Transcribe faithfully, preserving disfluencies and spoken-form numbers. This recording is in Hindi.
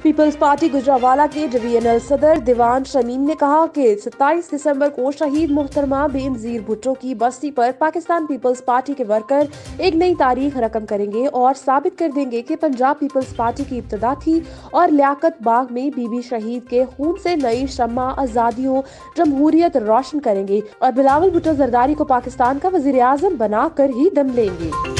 पीपल्स पार्टी गुजरावाला के डीवीएनएल सदर दीवान शमीम ने कहा कि सत्ताईस दिसंबर को शहीद मोहतरमा बेनजीर भुट्टो की बस्ती पर पाकिस्तान पीपल्स पार्टी के वर्कर एक नई तारीख रकम करेंगे और साबित कर देंगे कि पंजाब पीपल्स पार्टी की इब्तदा थी और लियाकत बाग में बीबी शहीद के खून से नई शम्मा आजादियों जमहूरियत रोशन करेंगे और बिलावल भुट्टो जरदारी को पाकिस्तान का वजीर आजम बनाकर ही दम लेंगे।